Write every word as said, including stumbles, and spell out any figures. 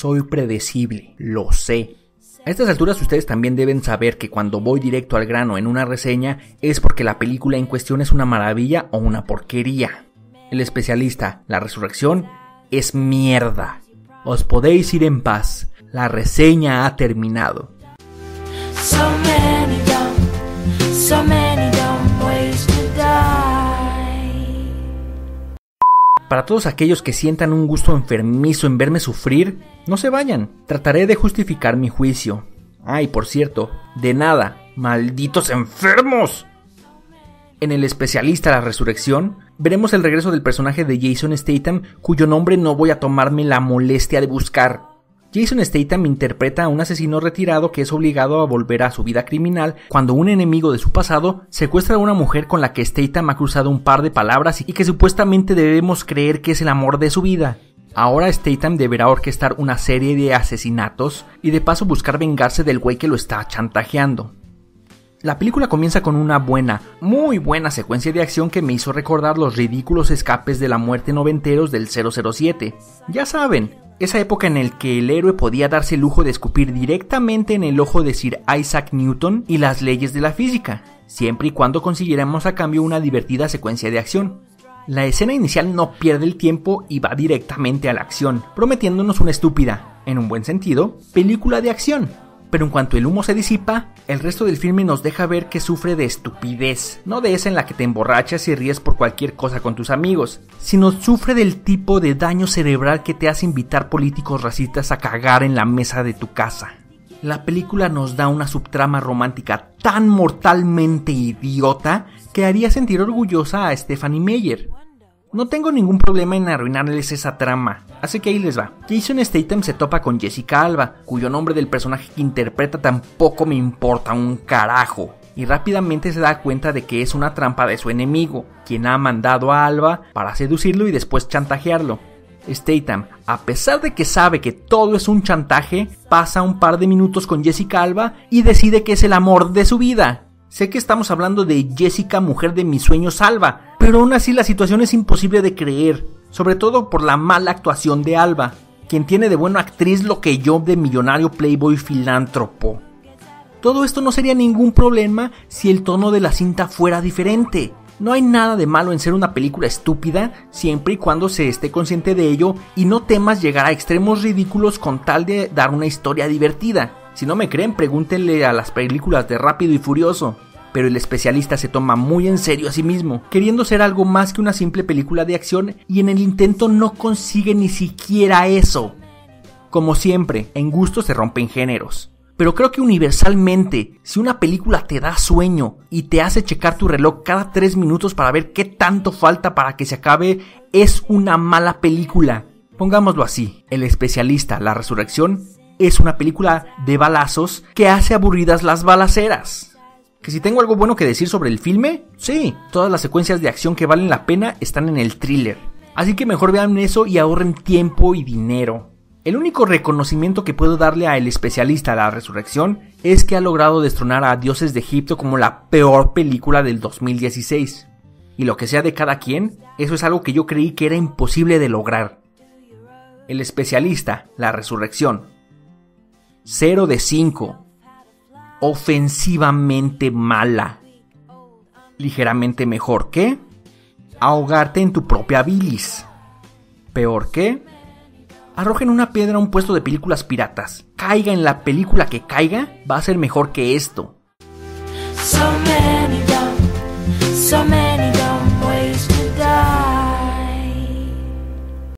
Soy predecible, lo sé. A estas alturas ustedes también deben saber que cuando voy directo al grano en una reseña es porque la película en cuestión es una maravilla o una porquería. El especialista, La Resurrección, es mierda. Os podéis ir en paz, la reseña ha terminado. So many dumb, so many dumb ways to die. Para todos aquellos que sientan un gusto enfermizo en verme sufrir, no se vayan, trataré de justificar mi juicio. Ay, por cierto, de nada, malditos enfermos. En El Especialista, La Resurrección, veremos el regreso del personaje de Jason Statham, cuyo nombre no voy a tomarme la molestia de buscar. Jason Statham interpreta a un asesino retirado que es obligado a volver a su vida criminal cuando un enemigo de su pasado secuestra a una mujer con la que Statham ha cruzado un par de palabras y que supuestamente debemos creer que es el amor de su vida. Ahora Statham deberá orquestar una serie de asesinatos y de paso buscar vengarse del güey que lo está chantajeando. La película comienza con una buena, muy buena secuencia de acción que me hizo recordar los ridículos escapes de la muerte noventeros del cero cero siete. Ya saben, esa época en la que el héroe podía darse el lujo de escupir directamente en el ojo de Sir Isaac Newton y las leyes de la física, siempre y cuando consiguiéramos a cambio una divertida secuencia de acción. La escena inicial no pierde el tiempo y va directamente a la acción, prometiéndonos una estúpida, en un buen sentido, película de acción. Pero en cuanto el humo se disipa, el resto del filme nos deja ver que sufre de estupidez, no de esa en la que te emborrachas y ríes por cualquier cosa con tus amigos, sino sufre del tipo de daño cerebral que te hace invitar políticos racistas a cagar en la mesa de tu casa. La película nos da una subtrama romántica tan mortalmente idiota que haría sentir orgullosa a Stephanie Meyer. No tengo ningún problema en arruinarles esa trama, así que ahí les va. Jason Statham se topa con Jessica Alba, cuyo nombre del personaje que interpreta tampoco me importa un carajo, y rápidamente se da cuenta de que es una trampa de su enemigo, quien ha mandado a Alba para seducirlo y después chantajearlo. Statham, a pesar de que sabe que todo es un chantaje, pasa un par de minutos con Jessica Alba y decide que es el amor de su vida. Sé que estamos hablando de Jessica, mujer de mis sueños, Alba, pero aún así la situación es imposible de creer, sobre todo por la mala actuación de Alba, quien tiene de buena actriz lo que yo de millonario playboy filántropo. Todo esto no sería ningún problema si el tono de la cinta fuera diferente. No hay nada de malo en ser una película estúpida siempre y cuando se esté consciente de ello y no temas llegar a extremos ridículos con tal de dar una historia divertida. Si no me creen, pregúntenle a las películas de Rápido y Furioso. Pero El Especialista se toma muy en serio a sí mismo, queriendo ser algo más que una simple película de acción, y en el intento no consigue ni siquiera eso. Como siempre, en gusto se rompen géneros. Pero creo que universalmente, si una película te da sueño y te hace checar tu reloj cada tres minutos para ver qué tanto falta para que se acabe, es una mala película. Pongámoslo así, El Especialista, La Resurrección, es una película de balazos que hace aburridas las balaceras. ¿Que si tengo algo bueno que decir sobre el filme? Sí, todas las secuencias de acción que valen la pena están en el thriller. Así que mejor vean eso y ahorren tiempo y dinero. El único reconocimiento que puedo darle a El Especialista, La Resurrección, es que ha logrado destronar a Dioses de Egipto como la peor película del dos mil dieciséis. Y lo que sea de cada quien, eso es algo que yo creí que era imposible de lograr. El Especialista, La Resurrección. cero de cinco. Ofensivamente mala. Ligeramente mejor que ahogarte en tu propia bilis. Peor que arrojen una piedra a un puesto de películas piratas. Caiga en la película que caiga, va a ser mejor que esto. So many